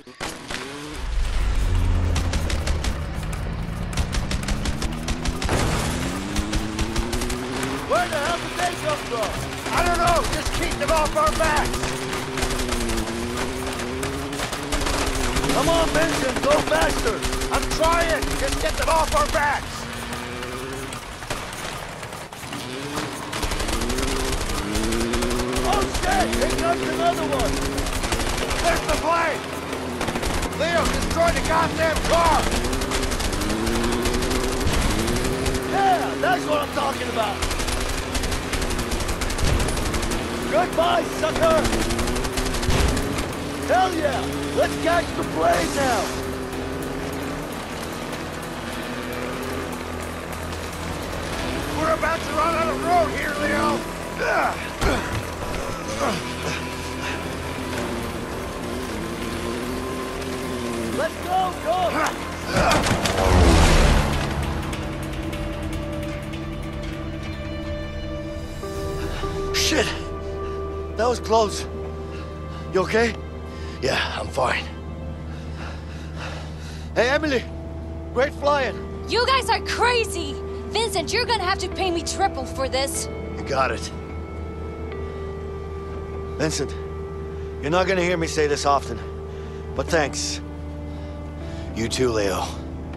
Where the hell did they come from? I don't know. Just keep them off our backs. Come on, Vincent. Go faster. I'm trying. Just get them off our backs. Oh, shit! Here comes another one. There's the plane. Leo, destroy the goddamn car. Yeah, that's what I'm talking about. Goodbye, sucker! Hell yeah! Let's catch the plane now! We're about to run out of road here, Leo! Let's go, go! Shit! That was close. You okay? Yeah, I'm fine. Hey, Emily! Great flying! You guys are crazy! Vincent, you're gonna have to pay me triple for this. You got it. Vincent, you're not gonna hear me say this often, but thanks. You too, Leo.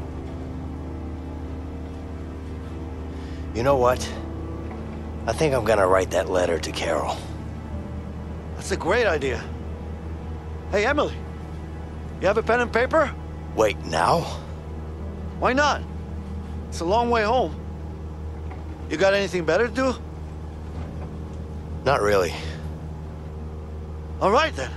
You know what? I think I'm gonna write that letter to Carol. That's a great idea. Hey, Emily, you have a pen and paper? Wait, now? Why not? It's a long way home. You got anything better to do? Not really. All right, then.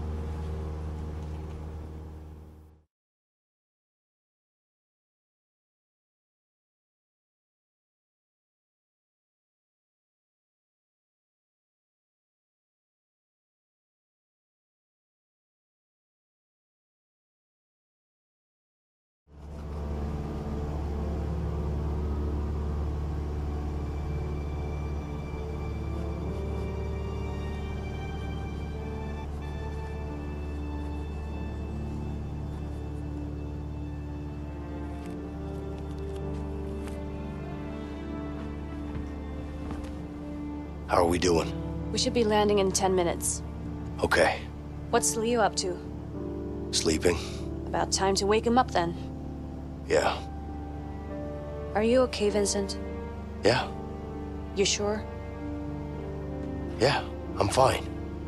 How are we doing? We should be landing in 10 minutes. Okay. What's Leo up to? Sleeping? About time to wake him up then. Yeah. Are you okay, Vincent? Yeah. You sure? Yeah, I'm fine.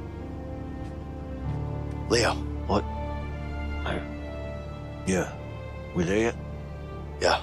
Leo. What? Yeah. We there yet? Yeah.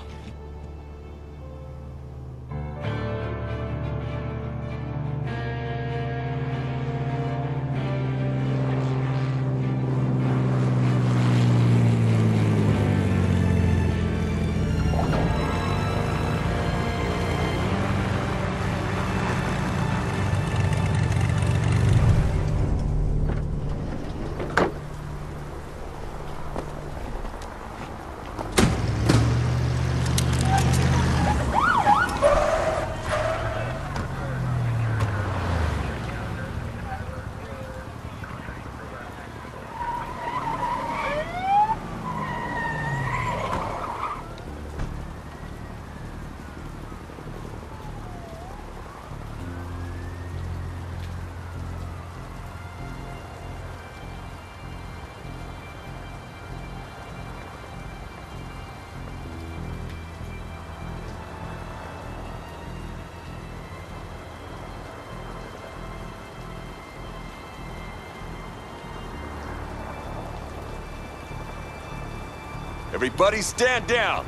Everybody stand down!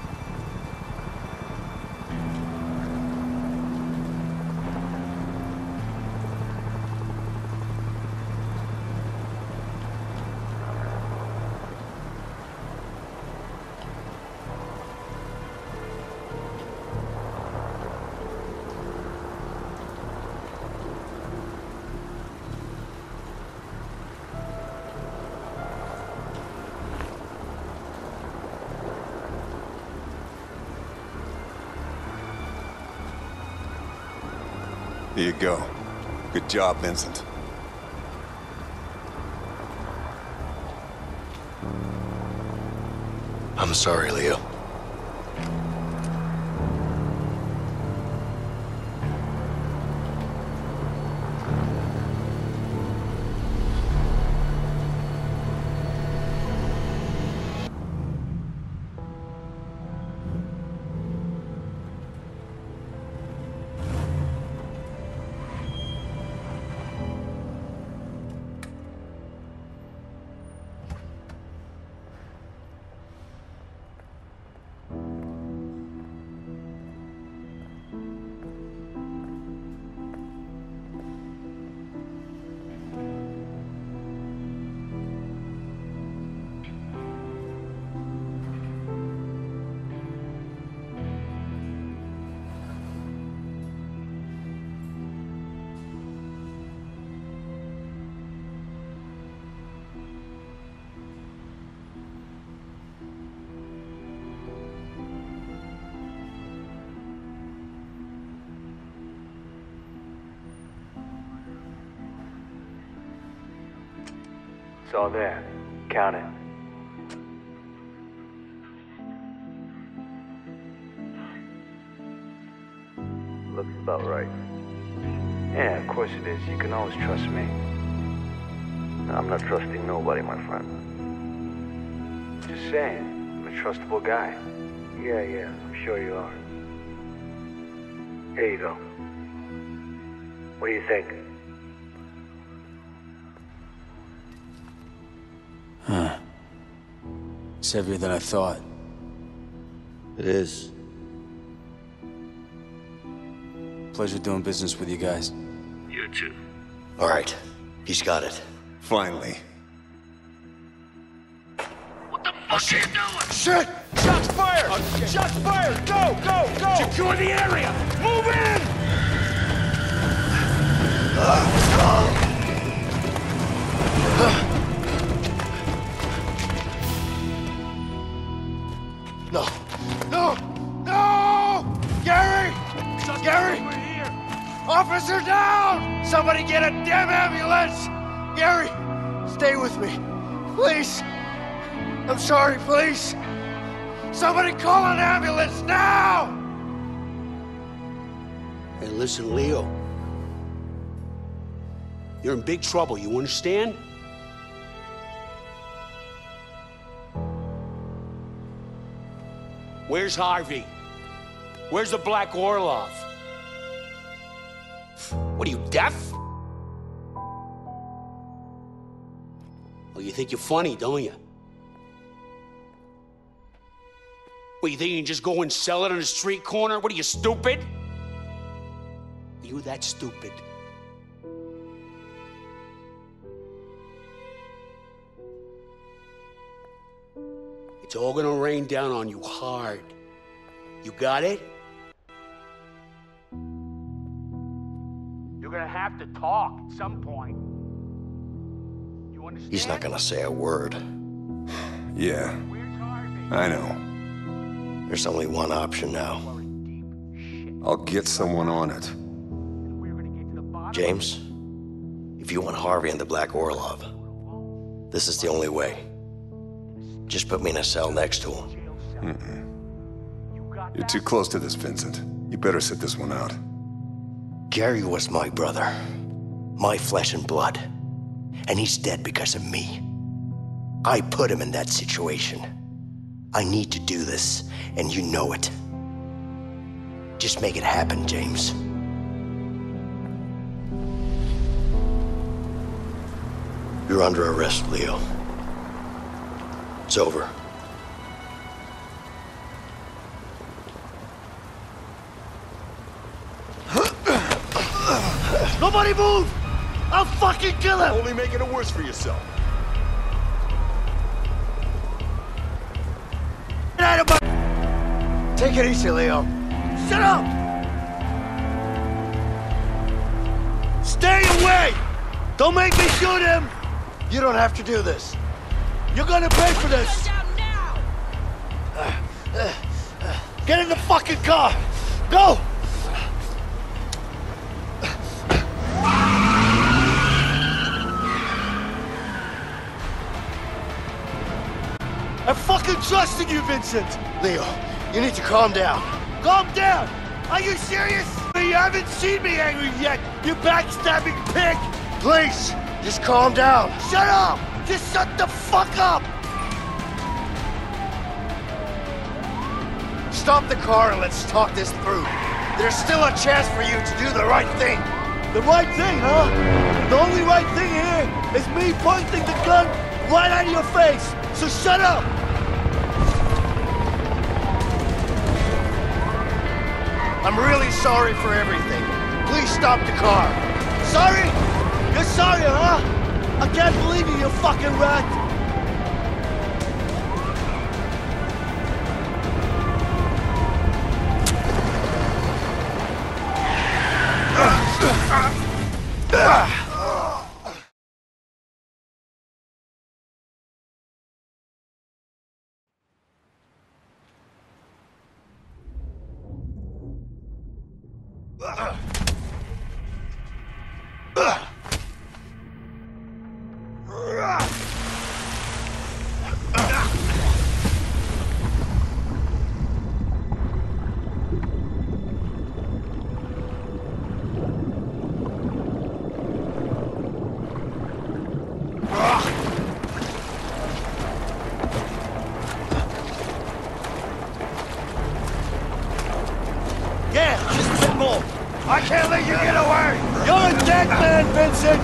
Here you go. Good job, Vincent. I'm sorry, Leo. It's all there. Count it. Looks about right. Yeah, of course it is. You can always trust me. I'm not trusting nobody, my friend. Just saying, I'm a trustable guy. Yeah, I'm sure you are. Here you go. What do you think? It's heavier than I thought. It is. Pleasure doing business with you guys. You too. All right. He's got it. Finally. What the fuck are you doing? Shit! Shots fired! Shots fired! Go! Secure the area! Move in! No! Gary! Gary! Officer down! Somebody get a damn ambulance! Gary, stay with me. Please. I'm sorry, please. Somebody call an ambulance now! Hey, listen, Leo. You're in big trouble, you understand? Where's Harvey? Where's the Black Orlov? What are you, deaf? Well, you think you're funny, don't you? What, you think you can just go and sell it on a street corner? What are you, stupid? Are you that stupid? It's all gonna rain down on you hard. You got it? You're gonna have to talk at some point. You understand? He's not gonna say a word. Yeah, I know. There's only one option now. I'll get someone on it. James, if you want Harvey and the Black Orlov, this is the only way. Just put me in a cell next to him. You're too close to this, Vincent. You better sit this one out. Gary was my brother, my flesh and blood, and he's dead because of me. I put him in that situation. I need to do this, and you know it. Just make it happen, James. You're under arrest, Leo. It's over. Nobody move! I'll fucking kill him! Only making it worse for yourself. Get out of my... Take it easy, Leo. Shut up! Stay away! Don't make me shoot him! You don't have to do this. You're gonna pay for this! Get in the fucking car! Go! I fucking trusted you, Vincent! Leo, you need to calm down. Calm down! Are you serious? You haven't seen me angry yet, you backstabbing pig! Please, just calm down. Shut up! Just shut the fuck up! Stop the car and let's talk this through. There's still a chance for you to do the right thing. The right thing, huh? The only right thing here is me pointing the gun right at your face, so shut up! I'm really sorry for everything. Please stop the car. Sorry? You're sorry, huh? I can't believe you fucking rat! I can't let you get away! You're a dead man, Vincent!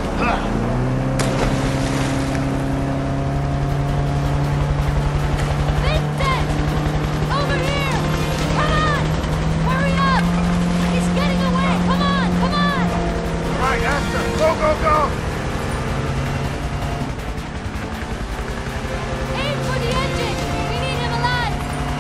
Vincent! Over here! Come on! Hurry up! He's getting away! Come on! Come on! All right, Esther, go, go, go! Aim for the engine! We need him alive!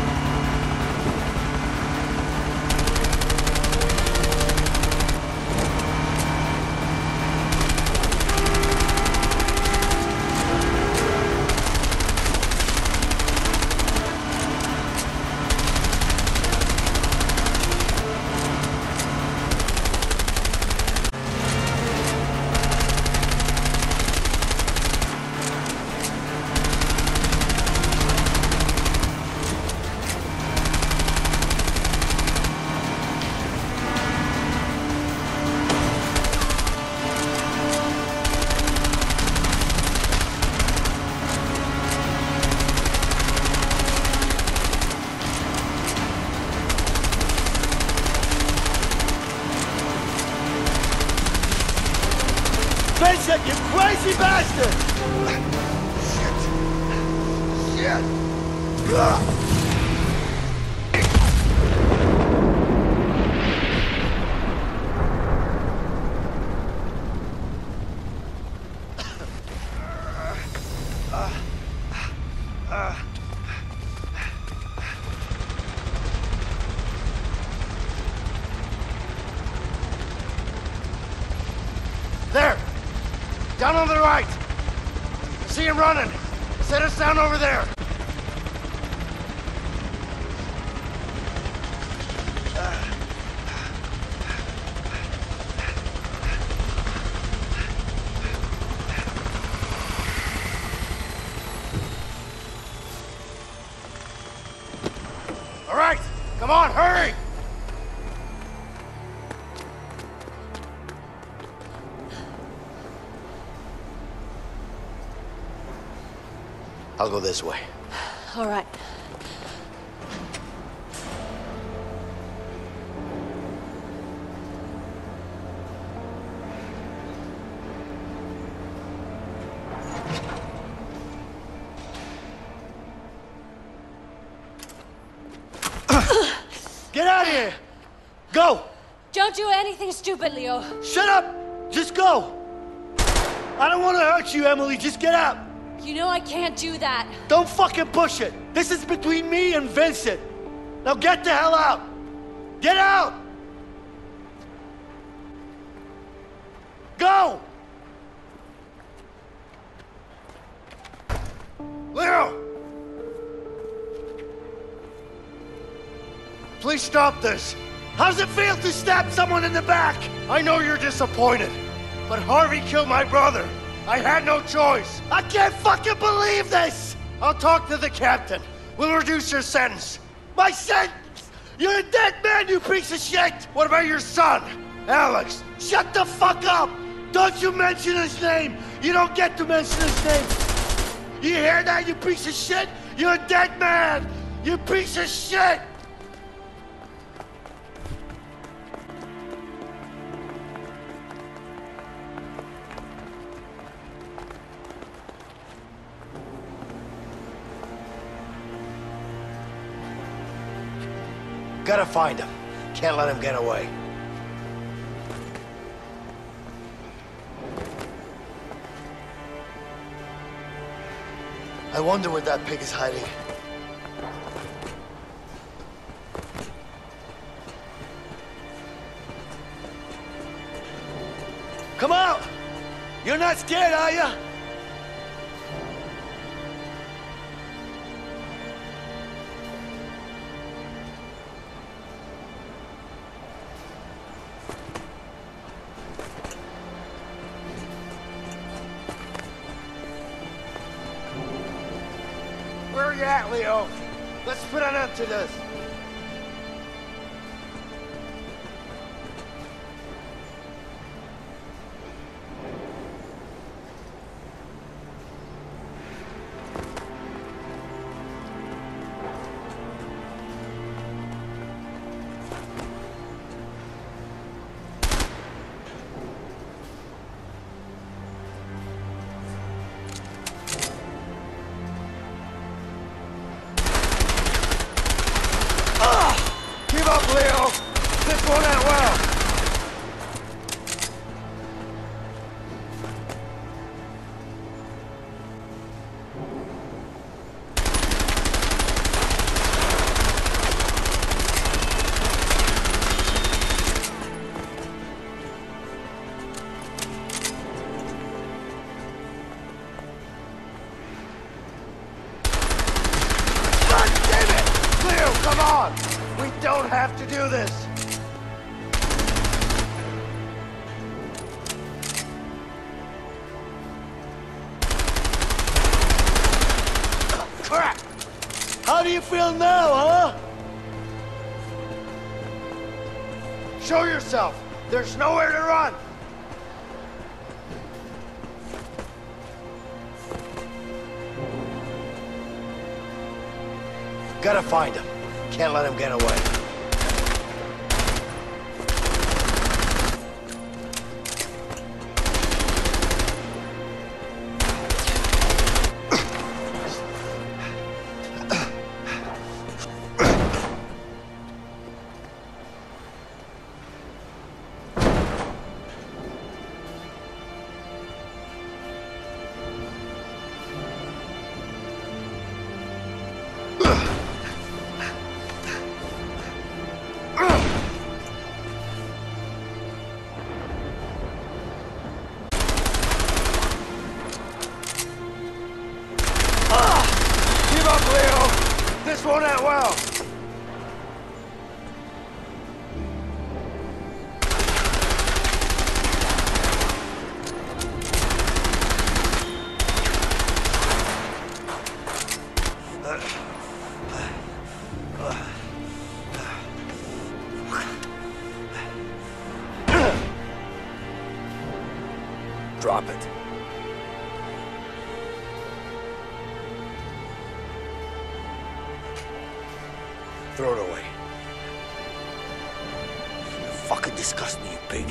Vincent, you crazy bastard! Shit! There! Down on the right! See him running! Set us down over there! All right! Come on, hurry! I'll go this way. All right. Get out of here! Go! Don't do anything stupid, Leo. Shut up! Just go! I don't want to hurt you, Emily. Just get out! You know I can't do that. Don't fucking push it! This is between me and Vincent! Now get the hell out! Get out! Go! Leo! Please stop this! How does it feel to stab someone in the back? I know you're disappointed, but Harvey killed my brother. I had no choice. I can't fucking believe this! I'll talk to the captain. We'll reduce your sentence. My sentence? You're a dead man, you piece of shit! What about your son? Alex, shut the fuck up! Don't you mention his name! You don't get to mention his name! You hear that, you piece of shit? You're a dead man! You piece of shit! Gotta find him. Can't let him get away. I wonder where that pig is hiding. Come out! You're not scared, are you? Where are you at, Leo? Let's put an end to this. Keep up, Leo! This won't end well! God damn it! Leo, come on! We don't have to do this! Crap! How do you feel now, huh? Show yourself! There's nowhere to run! Gotta find him. Can't let him get away. Keep up, Leo! This won't end well! Drop it. Throw it away. You fucking disgust me, you pig.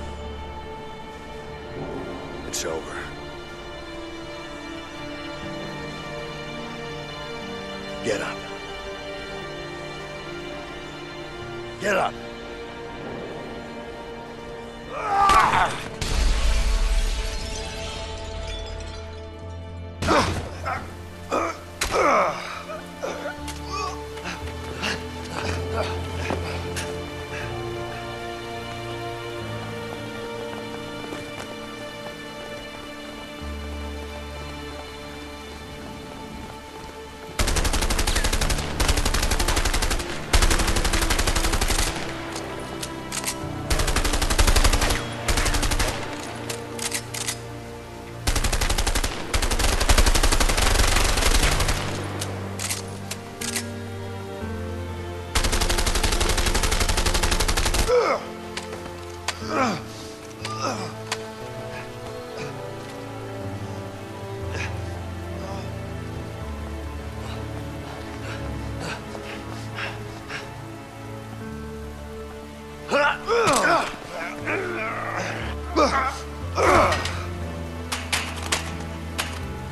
It's over. Get up. Get up.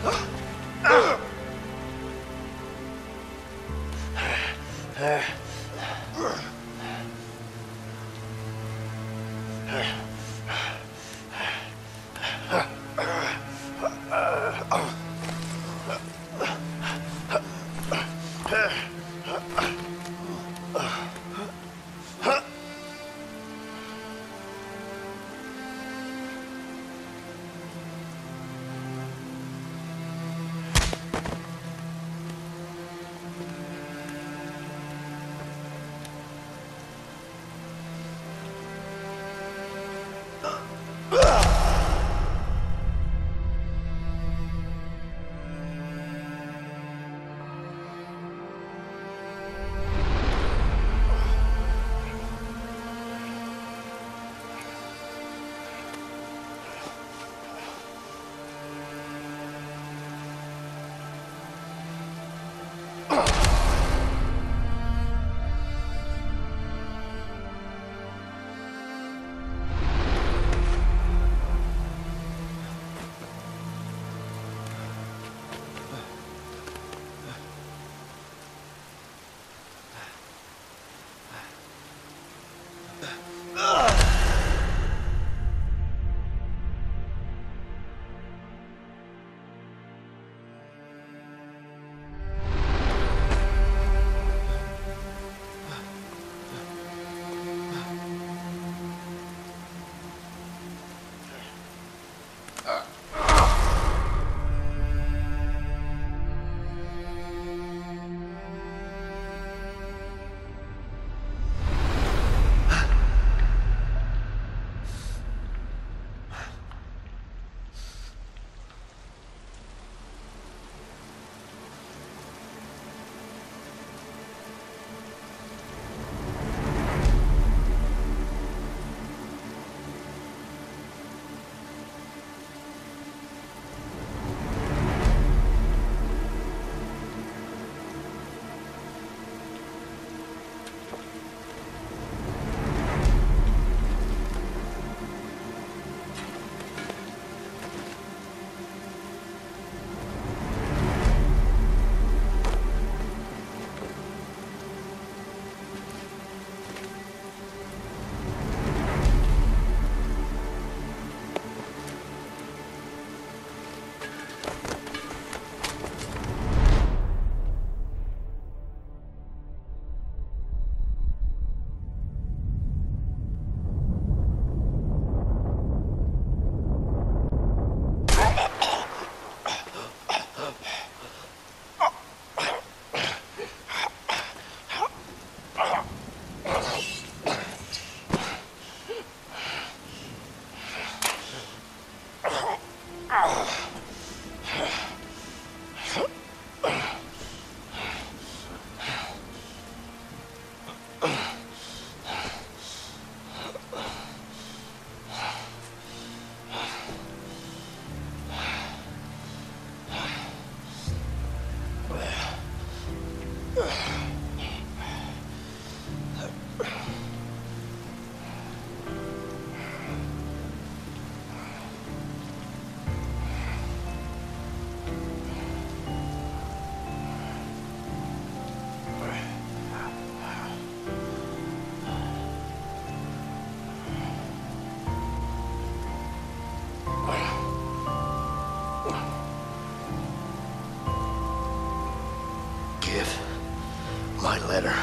My letter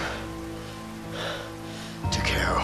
to Carol.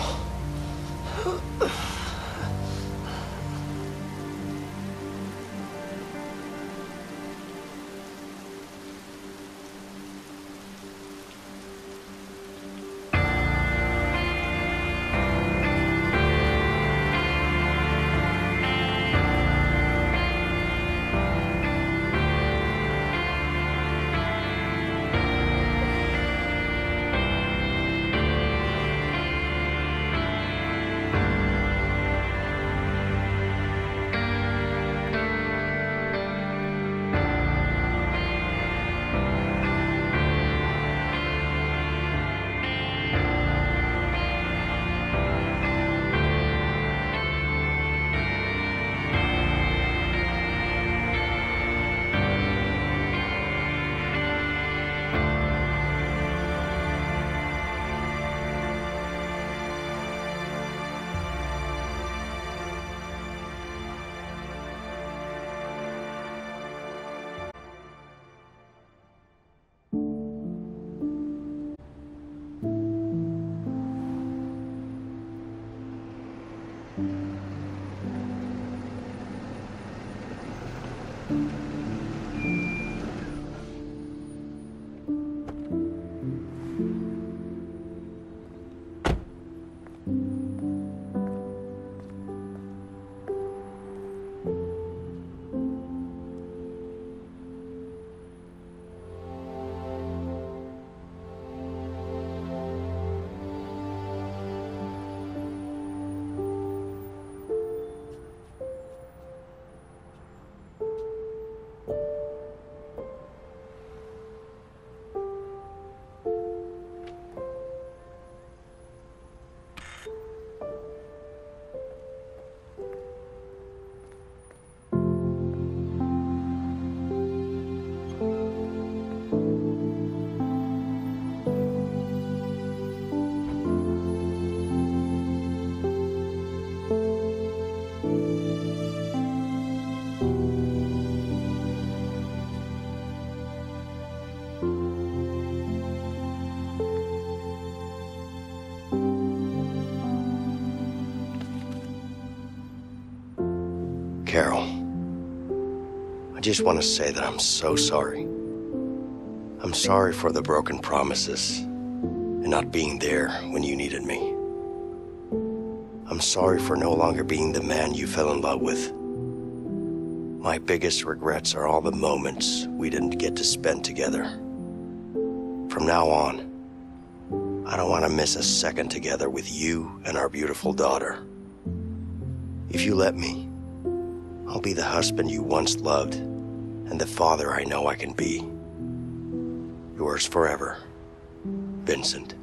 Carol, I just want to say that I'm so sorry. I'm sorry for the broken promises and not being there when you needed me. I'm sorry for no longer being the man you fell in love with. My biggest regrets are all the moments we didn't get to spend together. From now on, I don't want to miss a second together with you and our beautiful daughter. If you let me, I'll be the husband you once loved and the father I know I can be. Yours forever, Vincent.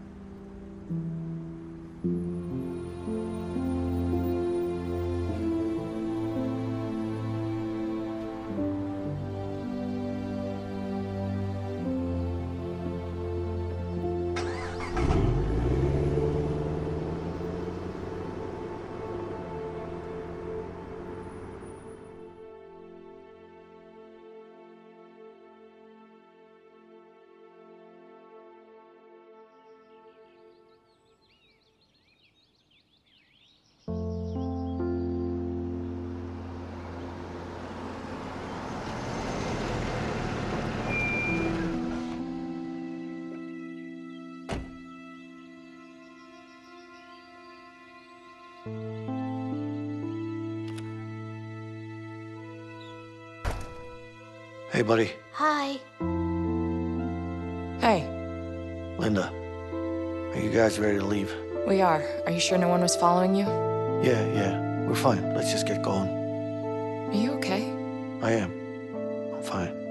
Hey, buddy. Hi. Hey, Linda. Are you guys ready to leave? we are. Are you sure no one was following you? Yeah. We're fine. Let's just get going. Are you okay? I am. I'm fine.